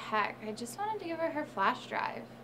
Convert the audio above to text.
heck? I just wanted to give her her flash drive.